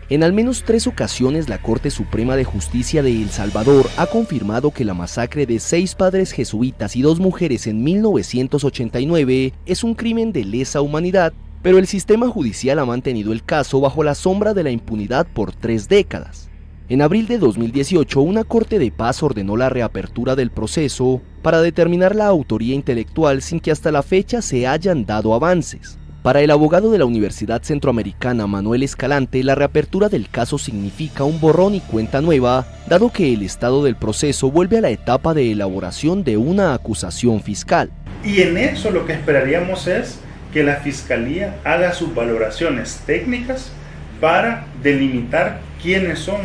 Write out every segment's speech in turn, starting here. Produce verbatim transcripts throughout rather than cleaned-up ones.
En al menos tres ocasiones la Corte Suprema de Justicia de El Salvador ha confirmado que la masacre de seis padres jesuitas y dos mujeres en mil novecientos ochenta y nueve es un crimen de lesa humanidad, pero el sistema judicial ha mantenido el caso bajo la sombra de la impunidad por tres décadas. En abril de dos mil dieciocho, una Corte de Paz ordenó la reapertura del proceso para determinar la autoría intelectual sin que hasta la fecha se hayan dado avances. Para el abogado de la Universidad Centroamericana, Manuel Escalante, la reapertura del caso significa un borrón y cuenta nueva, dado que el estado del proceso vuelve a la etapa de elaboración de una acusación fiscal. Y en eso lo que esperaríamos es que la Fiscalía haga sus valoraciones técnicas para delimitar quiénes son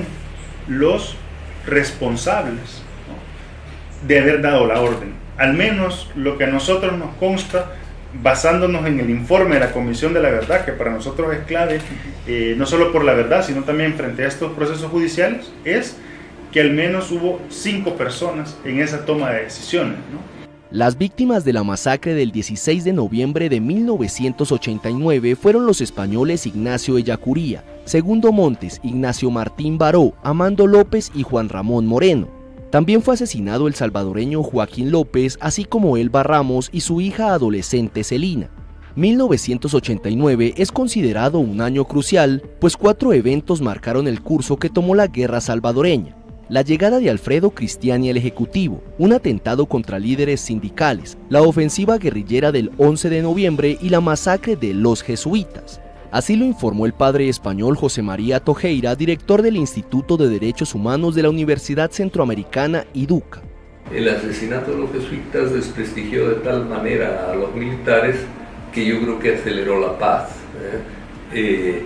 los responsables, ¿no?, de haber dado la orden. Al menos lo que a nosotros nos consta, basándonos en el informe de la Comisión de la Verdad, que para nosotros es clave, eh, no solo por la verdad, sino también frente a estos procesos judiciales, es que al menos hubo cinco personas en esa toma de decisiones, ¿no? Las víctimas de la masacre del dieciséis de noviembre de mil novecientos ochenta y nueve fueron los españoles Ignacio Ellacuría, Segundo Montes, Ignacio Martín Baró, Amando López y Juan Ramón Moreno. También fue asesinado el salvadoreño Joaquín López, así como Elba Ramos y su hija adolescente Celina. mil novecientos ochenta y nueve es considerado un año crucial, pues cuatro eventos marcaron el curso que tomó la guerra salvadoreña. La llegada de Alfredo Cristiani al Ejecutivo, un atentado contra líderes sindicales, la ofensiva guerrillera del once de noviembre y la masacre de los jesuitas. Así lo informó el padre español José María Tojeira, director del Instituto de Derechos Humanos de la Universidad Centroamericana IDUCA. El asesinato de los jesuitas desprestigió de tal manera a los militares que yo creo que aceleró la paz. ¿eh? Eh,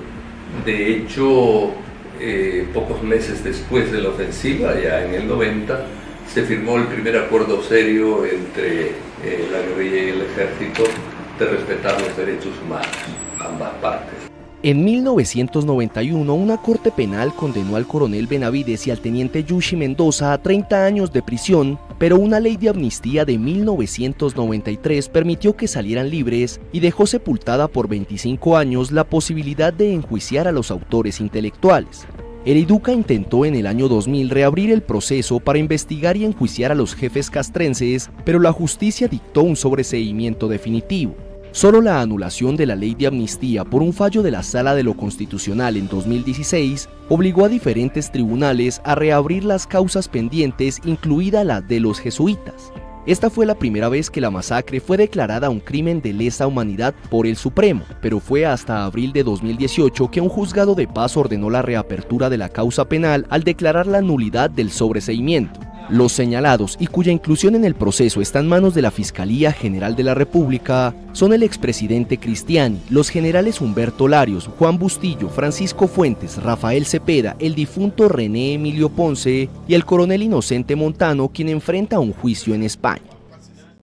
de hecho, eh, pocos meses después de la ofensiva, ya en el noventa, se firmó el primer acuerdo serio entre eh, la guerrilla y el ejército de respetar los derechos humanos, ambas partes. En mil novecientos noventa y uno, una corte penal condenó al coronel Benavides y al teniente Yushi Mendoza a treinta años de prisión, pero una ley de amnistía de mil novecientos noventa y tres permitió que salieran libres y dejó sepultada por veinticinco años la posibilidad de enjuiciar a los autores intelectuales. El IDUCA intentó en el año dos mil reabrir el proceso para investigar y enjuiciar a los jefes castrenses, pero la justicia dictó un sobreseimiento definitivo. Solo la anulación de la ley de amnistía por un fallo de la Sala de lo Constitucional en dos mil dieciséis obligó a diferentes tribunales a reabrir las causas pendientes, incluida la de los jesuitas. Esta fue la primera vez que la masacre fue declarada un crimen de lesa humanidad por el Supremo, pero fue hasta abril de dos mil dieciocho que un juzgado de paz ordenó la reapertura de la causa penal al declarar la nulidad del sobreseimiento. Los señalados y cuya inclusión en el proceso está en manos de la Fiscalía General de la República son el expresidente Cristiani, los generales Humberto Larios, Juan Bustillo, Francisco Fuentes, Rafael Cepeda, el difunto René Emilio Ponce y el coronel Inocente Montano, quien enfrenta un juicio en España.